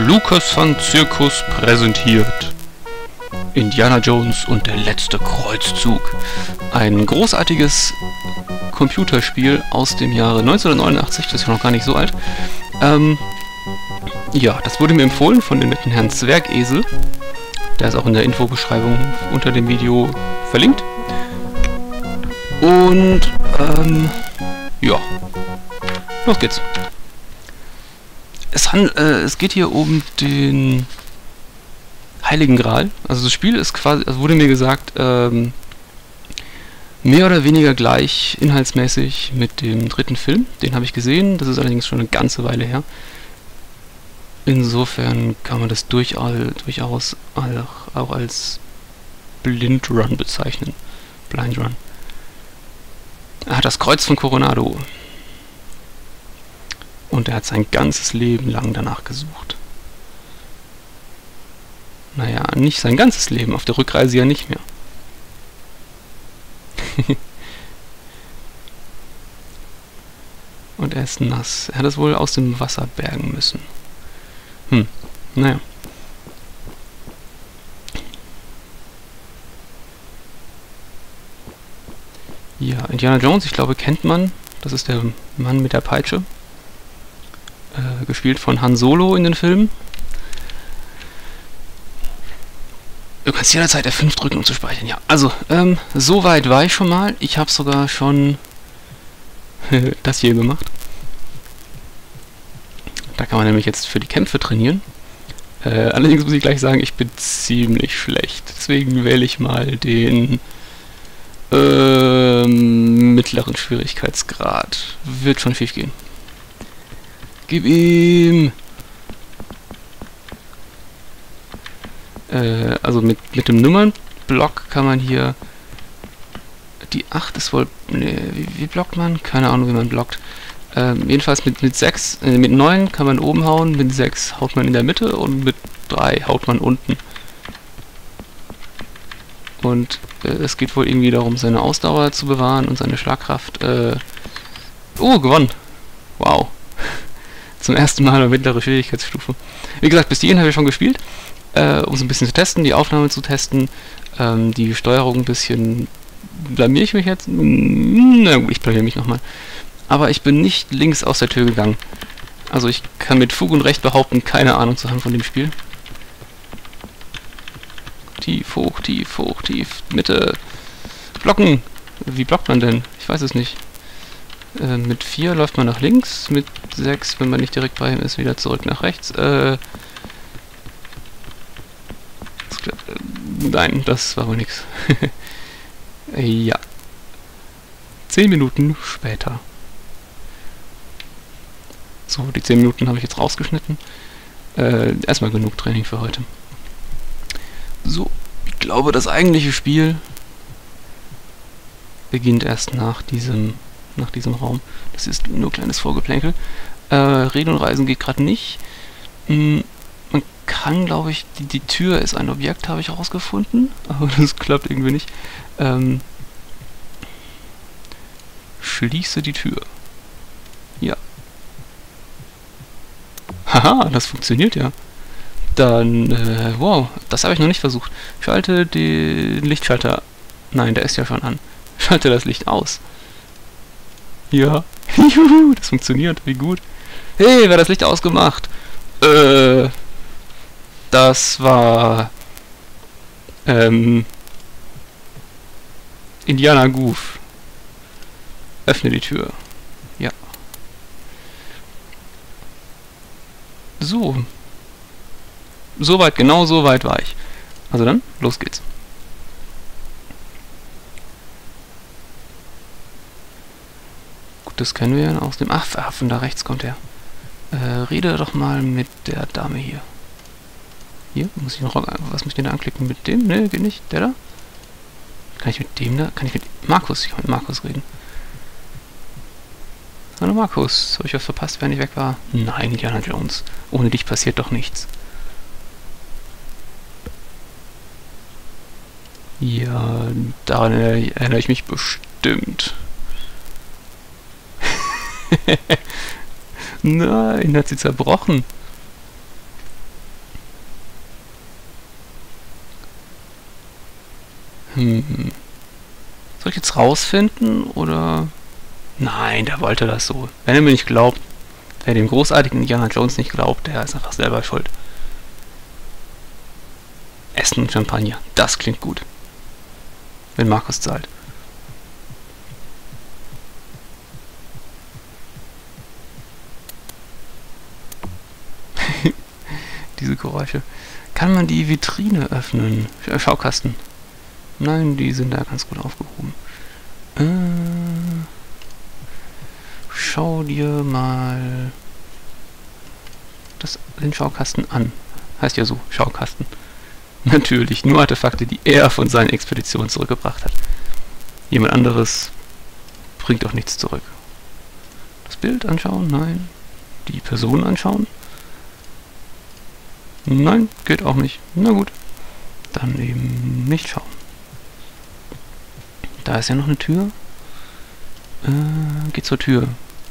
Lucasfun Circus präsentiert Indiana Jones und der letzte Kreuzzug. Ein großartiges Computerspiel aus dem Jahre 1989, das ist ja noch gar nicht so alt. Ja, das wurde mir empfohlen von dem netten Herrn Zwergesel. Der ist auch in der Infobeschreibung unter dem Video verlinkt. Und, ja. Los geht's. Es geht hier um den Heiligen Gral. Also das Spiel ist quasi, also wurde mir gesagt, mehr oder weniger gleich inhaltsmäßig mit dem dritten Film. Den habe ich gesehen, das ist allerdings schon eine ganze Weile her. Insofern kann man das durchaus auch als Blind Run bezeichnen. Blind Run. Er hat das Kreuz von Coronado. Und er hat sein ganzes Leben lang danach gesucht. Naja, nicht sein ganzes Leben, auf der Rückreise ja nicht mehr. Und er ist nass. Er hat es wohl aus dem Wasser bergen müssen. Naja. Ja, Indiana Jones, ich glaube, kennt man. Das ist der Mann mit der Peitsche. Gespielt von Han Solo in den Filmen. Du kannst jederzeit F5 drücken, um zu speichern. Ja, also, so weit war ich schon mal. Ich habe sogar schon das hier gemacht. Da kann man nämlich jetzt für die Kämpfe trainieren. Allerdings muss ich gleich sagen, ich bin ziemlich schlecht. Deswegen wähle ich mal den mittleren Schwierigkeitsgrad. Wird schon schief gehen. Gib ihm! Also mit dem Nummernblock kann man hier... Die 8 ist wohl... Ne, wie blockt man? Keine Ahnung, wie man blockt. Jedenfalls mit 9 kann man oben hauen, mit 6 haut man in der Mitte und mit 3 haut man unten. Und es geht wohl irgendwie darum, seine Ausdauer zu bewahren und seine Schlagkraft. Gewonnen! Wow! Zum ersten Mal eine mittlere Schwierigkeitsstufe. Wie gesagt, bis hierhin habe ich schon gespielt, um so ein bisschen zu testen, die Aufnahme zu testen, die Steuerung ein bisschen... Blamier ich mich jetzt? Na gut, ich blamier mich nochmal. Aber ich bin nicht links aus der Tür gegangen. Also ich kann mit Fug und Recht behaupten, keine Ahnung zu haben von dem Spiel. Tief, hoch, tief, Mitte. Blocken! Wie blockt man denn? Ich weiß es nicht. Mit 4 läuft man nach links, mit 6, wenn man nicht direkt bei ihm ist, wieder zurück nach rechts. Nein, das war wohl nix. Ja. 10 Minuten später. So, die 10 Minuten habe ich jetzt rausgeschnitten. Erstmal genug Training für heute. So, ich glaube, das eigentliche Spiel beginnt erst nach diesem Raum. Das ist nur kleines Vorgeplänkel. Reden und Reisen geht gerade nicht. Man kann, glaube ich, die Tür ist ein Objekt, habe ich herausgefunden. Aber das klappt irgendwie nicht. Schließe die Tür. Ja. Haha, das funktioniert ja. Dann, wow, das habe ich noch nicht versucht. Schalte den Lichtschalter. Nein, der ist ja schon an. Schalte das Licht aus. Ja. Juhu, das funktioniert. Wie gut. Hey, wer hat das Licht ausgemacht? Das war... Indiana Goof. Öffne die Tür. Ja. So. Soweit, genau so weit war ich. Also dann, los geht's. Gut, das kennen wir ja aus dem... Ach, von da rechts kommt er. Rede doch mal mit der Dame hier. Hier, muss ich noch... Was muss ich denn da anklicken? Mit dem? Ne, geht nicht. Der da? Kann ich mit dem da? Kann ich mit Markus? Ich kann mit Markus reden. Hallo Markus, habe ich was verpasst, während ich weg war? Nein, Indiana Jones. Ohne dich passiert doch nichts. Ja, daran erinnere ich mich bestimmt. Nein, hat sie zerbrochen. Soll ich jetzt rausfinden, oder... Nein, der wollte das so. Wenn er mir nicht glaubt, wer dem großartigen Indiana Jones nicht glaubt, der ist einfach selber schuld. Essen und Champagner, das klingt gut. Wenn Markus zahlt. Diese Geräusche. Kann man die Vitrine öffnen? Schaukasten. Nein, die sind da ganz gut aufgehoben. Schau dir mal den Schaukasten an. Heißt ja so, Schaukasten. Natürlich, nur Artefakte, die er von seinen Expeditionen zurückgebracht hat. Jemand anderes bringt auch nichts zurück. Das Bild anschauen? Nein. Die Person anschauen? Nein, geht auch nicht. Na gut. Dann eben nicht schauen. Da ist ja noch eine Tür. Geh zur Tür.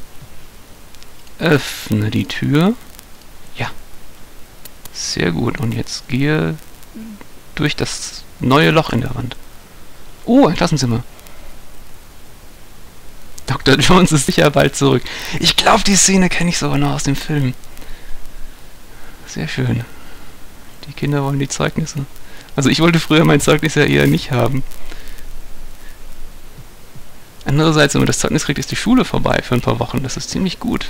Öffne die Tür. Ja. Sehr gut. Und jetzt gehe durch das neue Loch in der Wand. Oh, ein Klassenzimmer. Dr. Jones ist sicher bald zurück. Ich glaube, die Szene kenne ich sogar noch aus dem Film. Sehr schön. Die Kinder wollen die Zeugnisse. Also ich wollte früher mein Zeugnis ja eher nicht haben. Andererseits, wenn man das Zeugnis kriegt, ist die Schule vorbei für ein paar Wochen. Das ist ziemlich gut.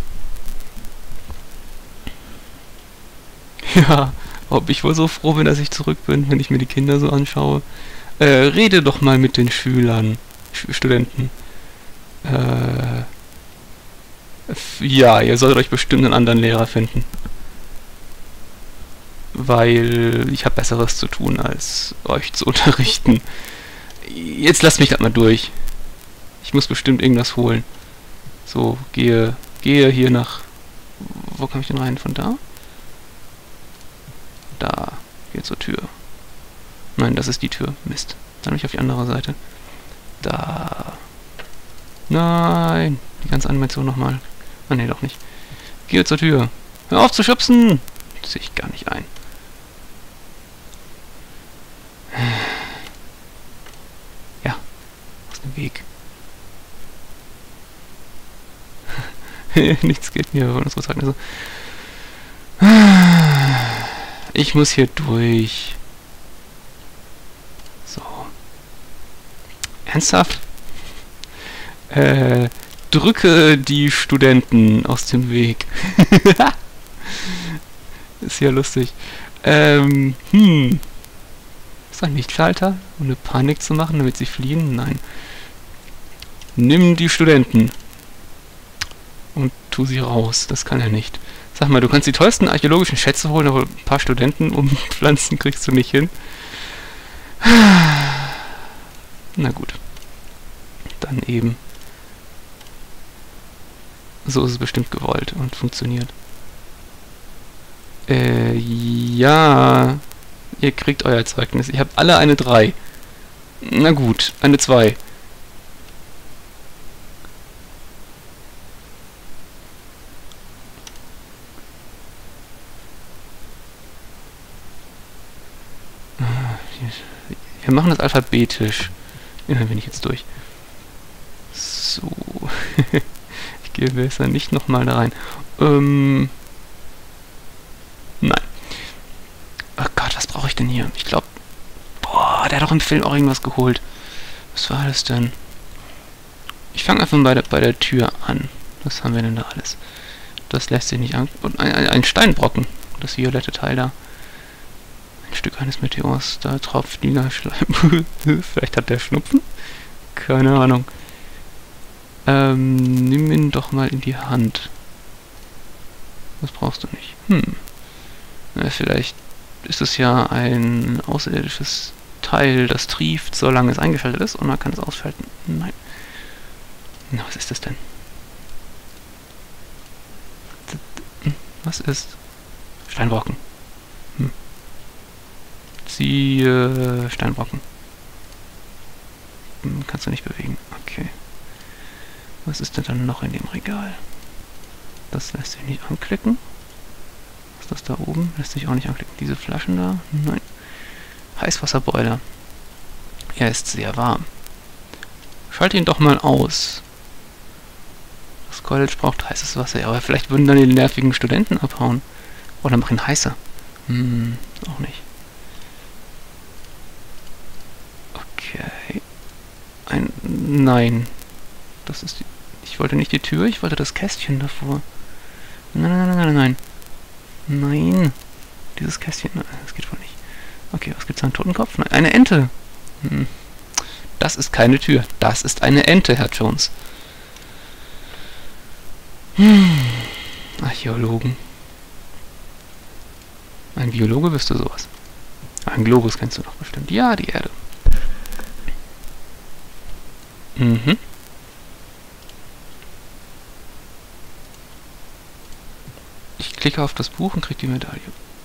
Ja, ob ich wohl so froh bin, dass ich zurück bin, wenn ich mir die Kinder so anschaue. Rede doch mal mit den Schülern, Studenten. Ja, ihr solltet euch bestimmt einen anderen Lehrer finden. Weil ich habe Besseres zu tun, als euch zu unterrichten. Jetzt lasst mich das mal durch. Ich muss bestimmt irgendwas holen. So, gehe hier nach... Wo komme ich denn rein? Von da? Da. Gehe zur Tür. Nein, das ist die Tür. Mist. Dann bin ich auf die andere Seite. Da. Nein. Die ganze Animation nochmal. Ah, ne, doch nicht. Gehe zur Tür. Hör auf zu schubsen! Das sehe ich gar nicht ein. Ja. Aus dem Weg. Nichts geht mir von unsere Zeugnisse. Ich muss hier durch. So. Ernsthaft? Drücke die Studenten aus dem Weg. Ist ja lustig. Ist ein Lichtschalter, um eine Panik zu machen, damit sie fliehen? Nein. Nimm die Studenten. Und tu sie raus. Das kann er nicht. Sag mal, du kannst die tollsten archäologischen Schätze holen, aber ein paar Studenten umpflanzen kriegst du nicht hin. Na gut. Dann eben. So ist es bestimmt gewollt und funktioniert. Ja. Ihr kriegt euer Zeugnis. Ihr habt alle eine 3. Na gut, eine 2. Wir machen das alphabetisch. Ja, dann bin ich jetzt durch. So. Ich gehe besser nicht nochmal da rein. Nein. Oh Gott, was brauche ich denn hier? Ich glaube... Boah, der hat doch im Film auch irgendwas geholt. Was war das denn? Ich fange einfach mal bei der Tür an. Was haben wir denn da alles? Das lässt sich nicht an... Und ein Steinbrocken. Das violette Teil da. Ein Stück eines Meteors. Da tropft Niederschleim. Vielleicht hat der Schnupfen? Keine Ahnung. Nimm ihn doch mal in die Hand. Das brauchst du nicht. Na, vielleicht ist es ja ein außerirdisches Teil, das trieft, solange es eingeschaltet ist, und man kann es ausschalten. Nein. Na, was ist das denn? Was ist? Steinbrocken. Ziehe Steinbrocken. Kannst du nicht bewegen. Okay. Was ist denn dann noch in dem Regal? Das lässt sich nicht anklicken. Was ist das da oben? Lässt sich auch nicht anklicken. Diese Flaschen da? Nein. Heißwasserboiler. Er ist sehr warm. Schalte ihn doch mal aus. Das College braucht heißes Wasser. Ja, aber vielleicht würden dann die nervigen Studenten abhauen. Oder mach ihn heißer. Auch nicht. Okay. Nein. Das ist die... Ich wollte nicht die Tür, ich wollte das Kästchen davor. Nein. Nein. Dieses Kästchen. Nein, das geht wohl nicht. Okay, was gibt's da? Einen Totenkopf? Nein, eine Ente. Das ist keine Tür. Das ist eine Ente, Herr Jones. Archäologen. Ein Biologe wüsste sowas. Ein Globus kennst du doch bestimmt. Ja, die Erde. Ich klicke auf das Buch und krieg die Medaille.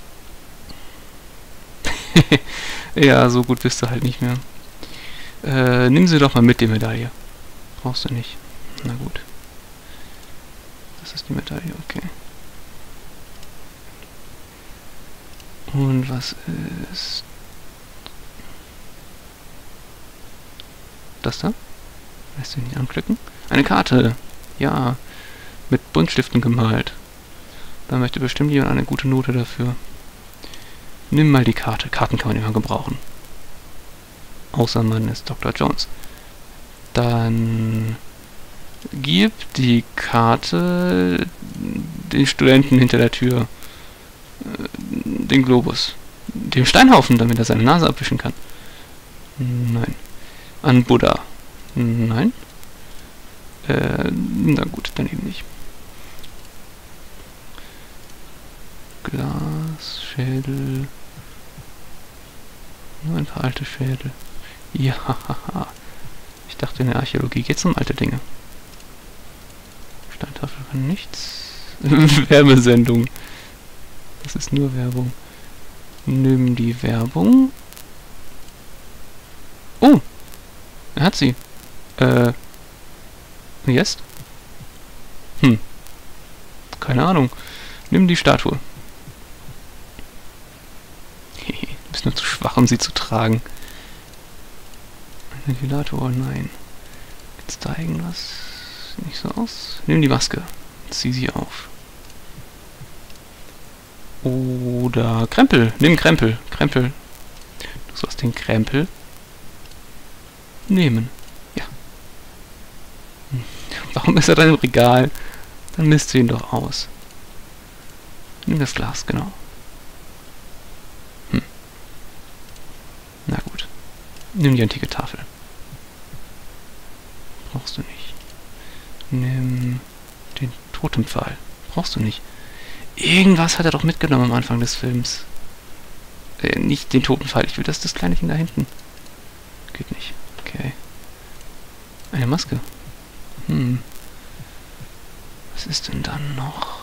Ja, so gut bist du halt nicht mehr. Nimm sie doch mal mit, die Medaille. Brauchst du nicht. Na gut. Das ist die Medaille, okay. Und was ist... Das da? Lässt du nicht anklicken? Eine Karte! Ja, mit Buntstiften gemalt. Da möchte bestimmt jemand eine gute Note dafür. Nimm mal die Karte. Karten kann man immer gebrauchen. Außer man ist Dr. Jones. Dann gib die Karte den Studenten hinter der Tür. Den Globus. Dem Steinhaufen, damit er seine Nase abwischen kann. Nein. An Buddha. Nein. Na gut, dann eben nicht. Glas, Schädel. Nur ein paar alte Schädel. Ja, ich dachte, in der Archäologie geht es um alte Dinge. Steintafel kann nichts. Werbesendung. Das ist nur Werbung. Nimm die Werbung. Oh! Er hat sie. Jetzt? Keine Ahnung. Nimm die Statue. Du bist nur zu schwach, um sie zu tragen. Ein Ventilator, nein. Gibt's da irgendwas? Sieht nicht so aus. Nimm die Maske. Zieh sie auf. Oder Krempel. Nimm Krempel. Krempel. Du sollst den Krempel nehmen. Ja. Warum ist er dann im Regal? Dann misst du ihn doch aus. Nimm das Glas, genau. Na gut. Nimm die antike Tafel. Brauchst du nicht. Nimm den Totempfahl. Brauchst du nicht. Irgendwas hat er doch mitgenommen am Anfang des Films. Nicht den Totenpfahl. Ich will das kleine Ding da hinten. Geht nicht. Okay. Eine Maske. Was ist denn dann noch?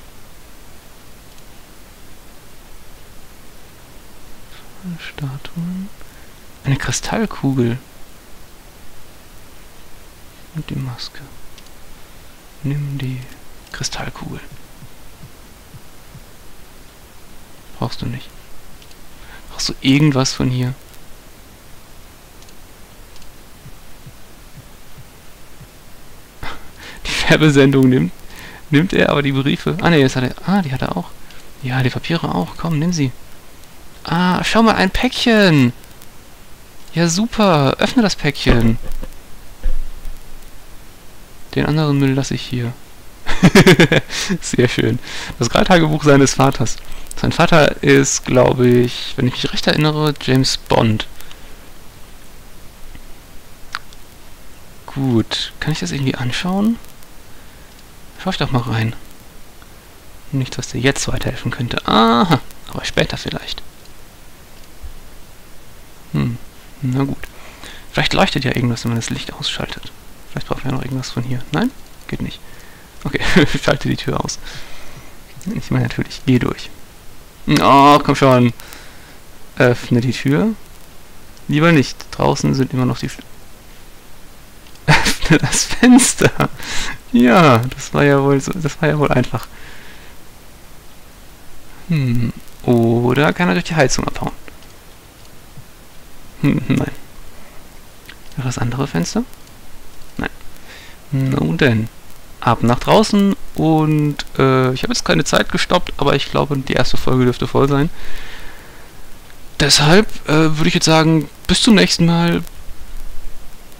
Statuen. Eine Kristallkugel. Und die Maske. Nimm die Kristallkugel. Brauchst du nicht. Brauchst du irgendwas von hier? Die Werbesendung nimmt er, aber die Briefe... Ah ne, die hat er auch. Ja, die Papiere auch. Komm, nimm sie. Ah, schau mal, ein Päckchen. Ja, super. Öffne das Päckchen. Den anderen Müll lasse ich hier. Sehr schön. Das Graltagebuch seines Vaters. Sein Vater ist, glaube ich, wenn ich mich recht erinnere, James Bond. Gut. Kann ich das irgendwie anschauen? Schau ich doch mal rein. Nichts, was dir jetzt weiterhelfen könnte. Aha. Aber später vielleicht. Na gut. Vielleicht leuchtet ja irgendwas, wenn man das Licht ausschaltet. Vielleicht brauchen wir ja noch irgendwas von hier. Nein? Geht nicht. Okay, schalte die Tür aus. Ich meine natürlich, geh durch. Oh, komm schon. Öffne die Tür. Lieber nicht. Draußen sind immer noch die... Öffne das Fenster. Ja, das war ja wohl so, das war ja wohl einfach. Oder kann er durch die Heizung abhauen? Nein. Das andere Fenster? Nein. Nun denn. Ab nach draußen und ich habe jetzt keine Zeit gestoppt, aber ich glaube, die erste Folge dürfte voll sein. Deshalb würde ich jetzt sagen, bis zum nächsten Mal.